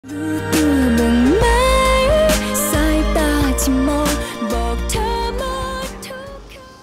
รู้ตัวบ้างไหมสายตาที่มองบอกเธอหมดทุกคำ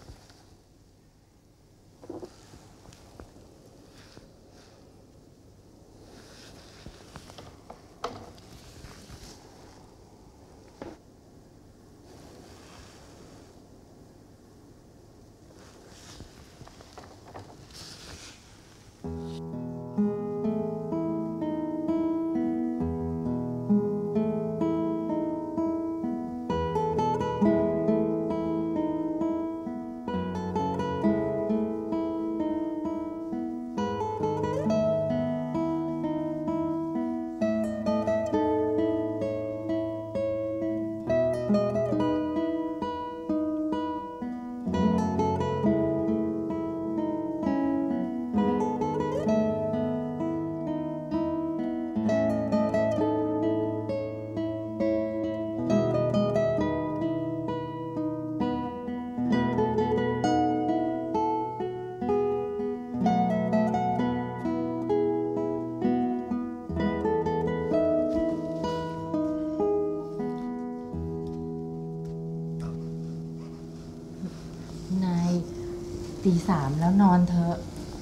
นายตีสามแล้วนอนเถอะ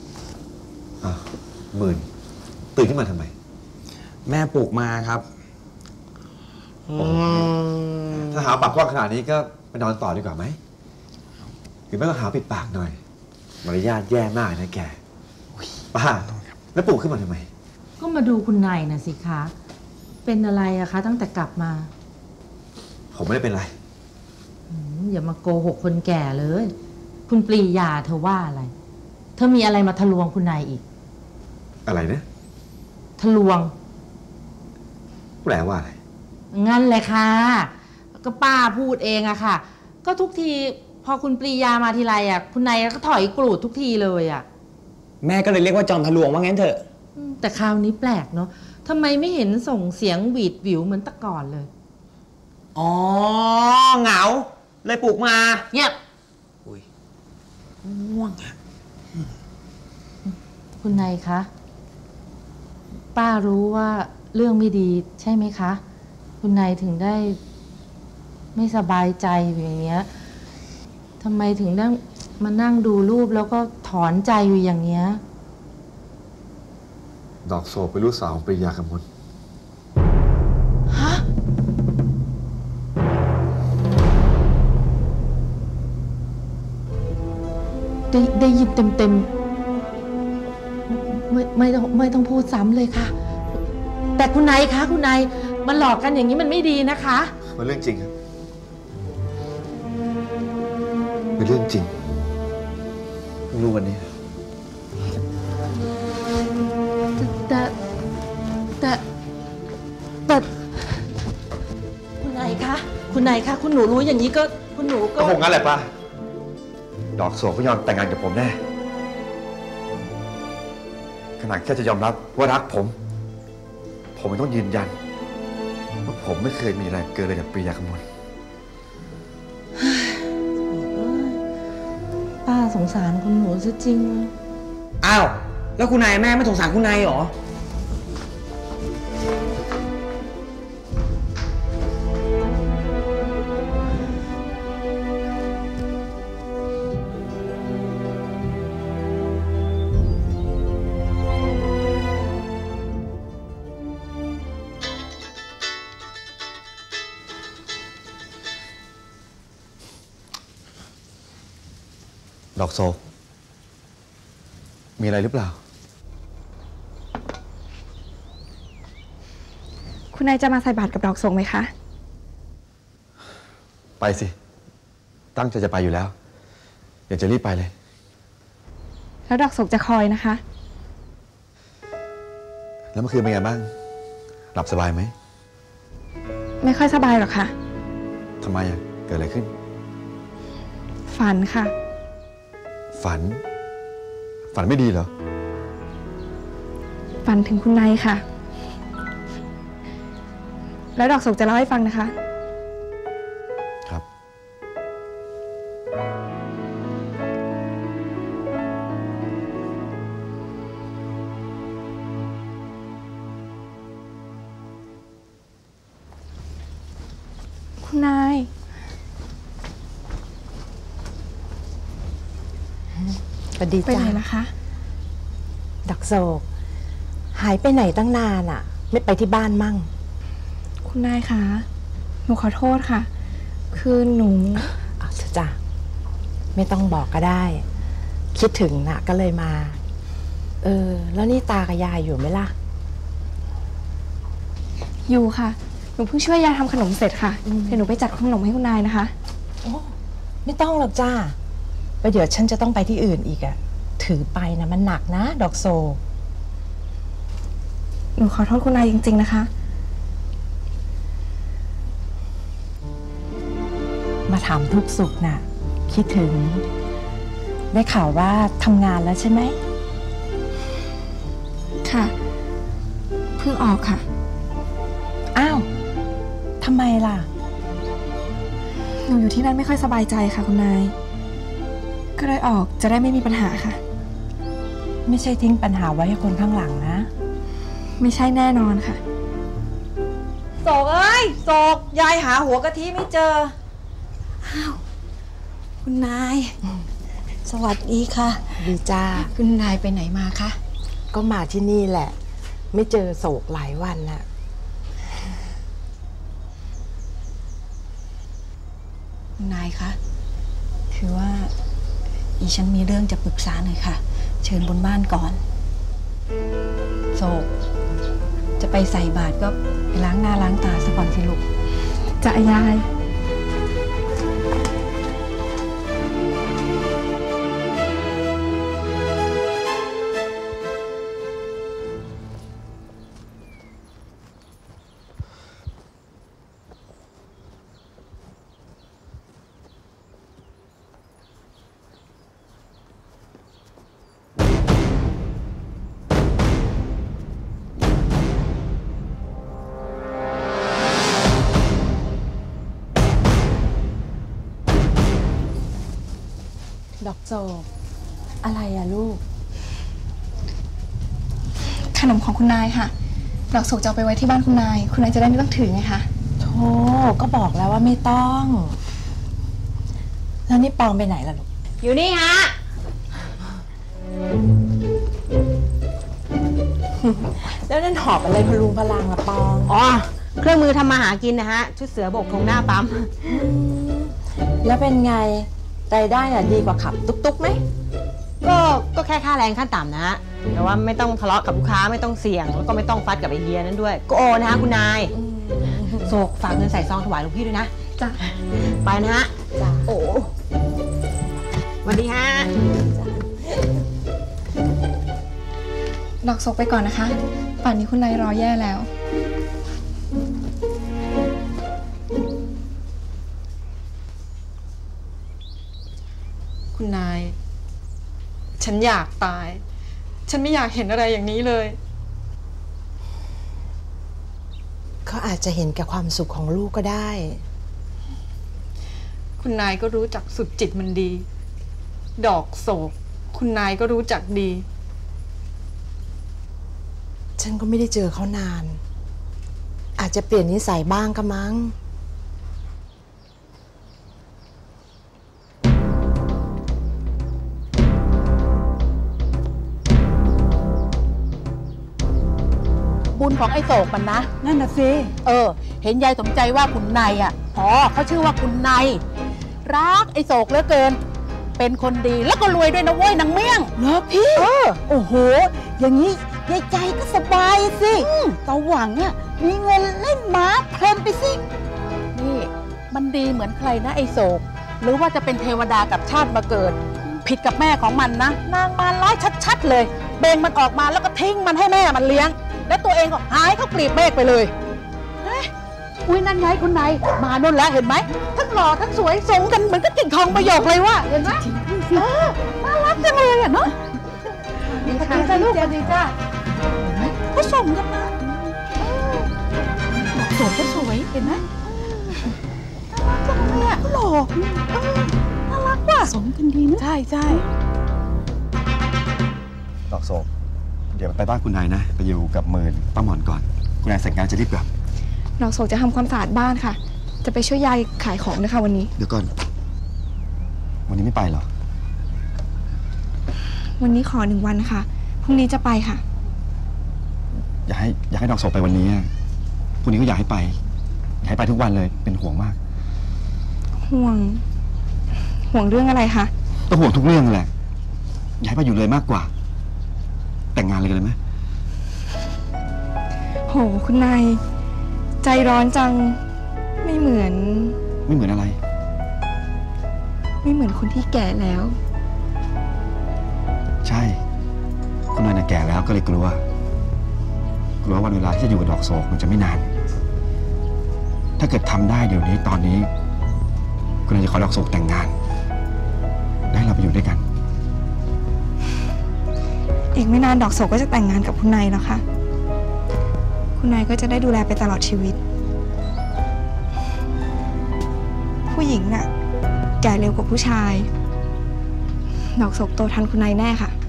หมื่นตื่นขึ้นมาทำไมแม่ปลุกมาครับถ้าหาปากกว้างขนาดนี้ก็ไปนอนต่อดีกว่าไหมหรือไม่ก็หาปิดปากหน่อยมารยาทแย่มากนะแกป้าแล้วปลุกขึ้นมาทำไมก็มาดูคุณนายนะสิคะเป็นอะไรอะคะตั้งแต่กลับมาผมไม่ได้เป็นไรอย่ามาโกหกคนแก่เลยคุณปรียาเธอว่าอะไรเธอมีอะไรมาทะลวงคุณนายอีกอะไรนะทะลวงแปลว่าอะไรงั้นเลยค่ะก็ป้าพูดเองอะค่ะก็ทุกทีพอคุณปรียามาทีไรอะคุณนายก็ถอยกรูดทุกทีเลยอะแม่ก็เลยเรียกว่าจอมทะลวงว่างั้นเถอะแต่คราวนี้แปลกเนาะทำไมไม่เห็นส่งเสียงหวีดหวิวเหมือนแต่ก่อนเลยอ๋อเหงาเลยปลุกมาเงียบง่วงอะคุณนายคะป้ารู้ว่าเรื่องไม่ดีใช่ไหมคะคุณนายถึงได้ไม่สบายใจอย่างเงี้ยทำไมถึงได้มานั่งดูรูปแล้วก็ถอนใจอยู่อย่างเงี้ยดอกโศกเป็นลูกสาวของปรียากมลฮะได้ยินเต็มไม่ต้องพูดซ้ำเลยค่ะแต่คุณนายคะคุณนายมาหลอกกันอย่างนี้มันไม่ดีนะคะมันเรื่องจริงครับเป็นเรื่องจริงเพิ่งรู้วันนี้แต่คุณนายคะคุณหนูรู้อย่างนี้ก็คุณหนูก็คงงั้นแหละป้าดอกโศกไม่ยอมแต่งงานกับผมแน่ขนาดแค่จะยอมรับว่ารักผมไม่ต้องยืนยันว่าผมไม่เคยมีอะไรเกินเลยกับปรียากมลป้าสงสารคุณหนูซะจริงอ้าวแล้วคุณนายแม่ไม่สงสารคุณนายหรอดอกโศกมีอะไรหรือเปล่าคุณนายจะมาใส่บาตรกับดอกโศกไหมคะไปสิตั้งใจจะไปอยู่แล้วเดี๋ยวจะรีบไปเลยแล้วดอกโศกจะคอยนะคะแล้วเมื่อคืนเป็นไงบ้างหลับสบายไหมไม่ค่อยสบายหรอกค่ะทำไมอะเกิดอะไรขึ้นฝันค่ะฝันไม่ดีเหรอฝันถึงคุณนายค่ะแล้วดอกโศกจะเล่าให้ฟังนะคะครับคคุณนายสวัสดีไปจ้าไหนล่ะคะดอกโศกหายไปไหนตั้งนานอ่ะ ไม่ไปที่บ้านมั่งคุณนายคะ หนูขอโทษค่ะ คือหนูเอาเถอะจ้ะไม่ต้องบอกก็ได้ คิดถึงน่ะก็เลยมา แล้วนี่ตากับยายอยู่ไหมล่ะอยู่ค่ะ หนูเพิ่งช่วยยายทำขนมเสร็จค่ะ เดี๋ยวหนูไปจัดขนมให้คุณนายนะคะไม่ต้องหรอกจ้าไปเดี๋ยวฉันจะต้องไปที่อื่นอีกอะถือไปนะมันหนักนะ ดอกโศกหนูขอโทษคุณนายจริงๆนะคะมาถามทุกสุขน่ะ คิดถึง ได้ข่าวว่าทำงานแล้วใช่ไหมค่ะ เพิ่งออกค่ะอ้าวทำไมล่ะหนูอยู่ที่นั่นไม่ค่อยสบายใจค่ะคุณนาย ก็เลยออกจะได้ไม่มีปัญหาค่ะไม่ใช่ทิ้งปัญหาไว้ให้คนข้างหลังนะไม่ใช่แน่นอนค่ะโศกเอ้ยโศกยายหาหัวกะทิไม่เจอ คุณนาย สวัสดีค่ะดีจ้าคุณนายไปไหนมาคะก็มาที่นี่แหละ ไม่เจอโศกหลายวันน่ะคุณนายคะคือว่าอีฉันมีเรื่องจะปรึกษาหน่อยค่ะ เชิญบนบ้านก่อนโศกจะไปใส่บาตรก็ไปล้างหน้าล้างตาซะก่อนสิลูกจะยายดอกโศกอะไรอะลูกขนมของคุณนายค่ะ ดอกโศกจะเอาไปไว้ที่บ้านคุณนาย คุณนายจะได้ไม่ต้องถือไงคะโธ่ก็บอกแล้วว่าไม่ต้อง แล้วนี่ปองไปไหนล่ะลูกอยู่นี่ฮะแล้วนั่นหอบอะไรพลุงพลังละปองอ๋อเครื่องมือทำมาหากินนะฮะชุดเสือบกทงหน้าปั๊มแล้วเป็นไงรายได้อะดีกว่าขับตุ๊กๆไหมก็แค่ค่าแรงขั้นต่ำนะฮะแต่ว่าไม่ต้องทะเลาะกับลูกค้าไม่ต้องเสี่ยงแล้วก็ไม่ต้องฟัดกับไอเฮียนั้นด้วยก็โอนะฮะคุณนายโศกฝากเงินใส่ซองถวายหลวงพี่ด้วยนะจ้ะไปนะฮะจ้ะโอ้สวัสดีฮะดอกโศกไปก่อนนะคะ ป่านนี้คุณนายรอแย่แล้วคุณนาย ฉันอยากตาย ฉันไม่อยากเห็นอะไรอย่างนี้เลยเขาอาจจะเห็นแก่ความสุขของลูกก็ได้คุณนายก็รู้จักสุดจิตมันดี ดอกโศก คุณนายก็รู้จักดีฉันก็ไม่ได้เจอเขานาน อาจจะเปลี่ยนนิสัยบ้างก็มั้งบุญของไอ้โศกมันนะนั่นน่ะสิเห็นยายสมใจว่าคุณนายอ่ะเขาชื่อว่าคุณนายรักไอ้โศกเหลือเกิน เป็นคนดีแล้วก็รวยด้วยนะเว้ยนางเมี่ยงเหรอพี่โอ้โหอย่างนี้ยายใจก็สบายสิตาหวังอ่ะมีเงินเล่นม้าเพลินไปสินี่มันดีเหมือนใครนะไอ้โศกหรือว่าจะเป็นเทวดากับชาติมาเกิด ผิดกับแม่ของมันนะนางมารร้ายชัดๆเลยเบ่งมันออกมาแล้วก็ทิ้งมันให้แม่มันเลี้ยงแล้วตัวเองก็หายเข้ากลีบเมฆไปเลยอุ้ยนั่นไงคุณนายมาโน่นแล้วเห็นไหมทั้งหล่อทั้งสวยสมกันเหมือนกับกิ่งทองประโยคเลยว่ะเห็นไหมน่ารักจังเลยอ่ะเนาะดีจ้าลูกดีจ้าเขาสมกันนะสวยก็สวยเห็นไหมน่ารักจังเลยอ่ะหล่อน่ารักว่ะสมกันดีนะใช่ใช่ดอกโศกเดี๋ยวไปบ้านคุณนายนะ ไปอยู่กับเมินป้าหมอนก่อน คุณนายเสร็จงานจะรีบกลับดอกโศกจะทำความสะอาดบ้านค่ะ จจะไปช่วยยายขายของนะคะวันนี้เดี๋ยวก่อน วันนี้ไม่ไปเหรอวันนี้ขอ1 วันค่ะพรุ่งนี้จะไปค่ะอยากให้ดอกโศกไปวันนี้พรุ่งนี้ก็อยากให้ไปทุกวันเลยเป็นห่วงมากห่วงเรื่องอะไรคะก็ห่วงทุกเรื่องแหละอยากให้ไปอยู่เลยมากกว่า แต่งงานเลยกันเลยไหมโหคุณนายใจร้อนจังไม่เหมือนอะไรไม่เหมือนคนที่แก่แล้วใช่คุณนายน่ะแก่แล้วก็เลยกลัววันเวลาที่จะอยู่กับดอกโศกมันจะไม่นาน ถ้าเกิดทำได้เดี๋ยวนี้ตอนนี้คุณนายจะขอดอกโศกแต่งงานได้เราไปอยู่ด้วยกันอีกไม่นานดอกโศกก็จะแต่งงานกับคุณนายแล้วค่ะคุณนายก็จะได้ดูแลไปตลอดชีวิต ผู้หญิงน่ะแก่เร็วกว่าผู้ชายดอกโศกโตทันคุณนายแน่ค่ะ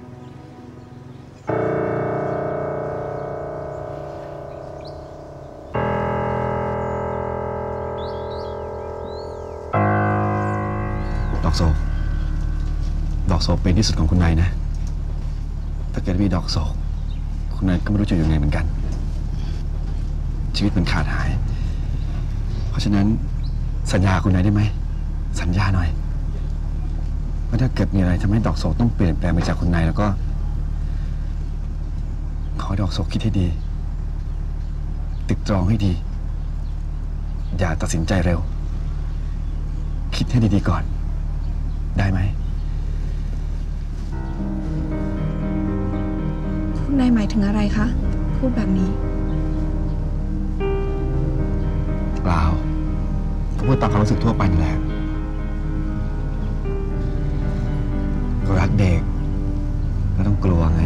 ดอกโศกเป็นที่สุดของคุณนายนะถ้าเกิดมีดอกโศกคุณนายก็ไม่รู้จะอยู่ยังไงเหมือนกันชีวิตมันขาดหายเพราะฉะนั้นสัญญาคุณนายได้ไหมสัญญาหน่อยว่าถ้าเกิดมีอะไรทำให้ดอกโศกต้องเปลี่ยนแปลงไปจากคุณนายแล้วก็ขอดอกโศกคิดให้ดีตึกตรองให้ดีอย่าตัดสินใจเร็วคิดให้ดีๆก่อนได้ไหมคุณนายหมายถึงอะไรคะพูดแบบนี้เปล่าก็พูดตามความรู้สึกทั่วไปนี่แหละก็รักเด็กก็ต้องกลัวไง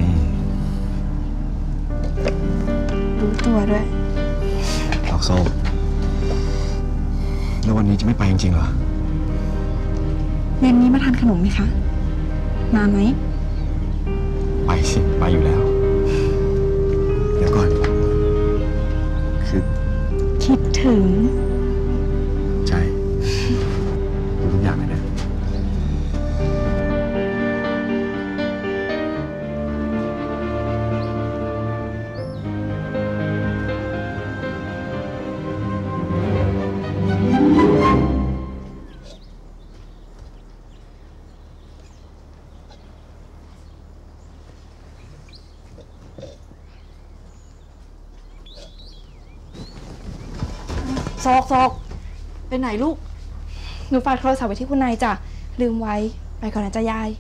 รู้ตัวด้วยดอกโศกแล้ววันนี้จะไม่ไปจริงๆเหรอเย็นนี้มาทานขนมไหมคะมาไหมไปสิไปอยู่แล้วเดี๋ยวก่อนคือคิดถึงใช่ทุกอย่างเลยนะโศกไปไหนลูกหนูฝากโทรศัพท์ไว้ที่คุณนายจ้ะลืมไว้ไปก่อนนะจ๊ะยาย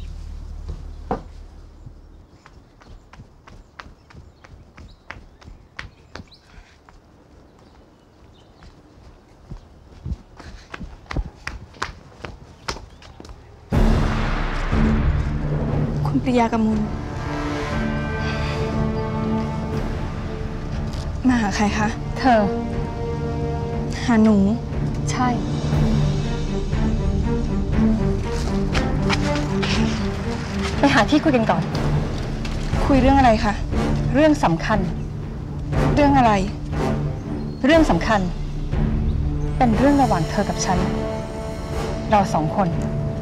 คุณปริยากมลมาหาใครคะเธอหาหนูใช่ไปหาที่คุยกันก่อนคุยเรื่องอะไรคะเรื่องสำคัญเรื่องอะไรเรื่องสำคัญเป็นเรื่องระหว่างเธอกับฉันเรา2 คน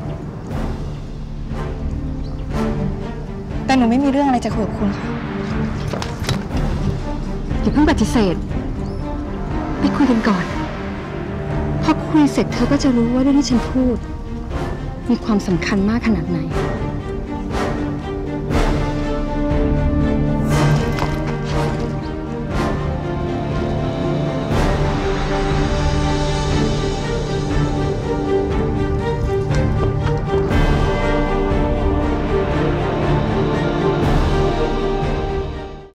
แต่หนูไม่มีเรื่องอะไรจะคุยกับคุณค่ะอย่าเพิ่งปฏิเสธไปคุยกันก่อนพอคุยเสร็จเธอก็จะรู้ว่าเรื่องที่ฉันพูดมีความสำคัญมากขนาดไหน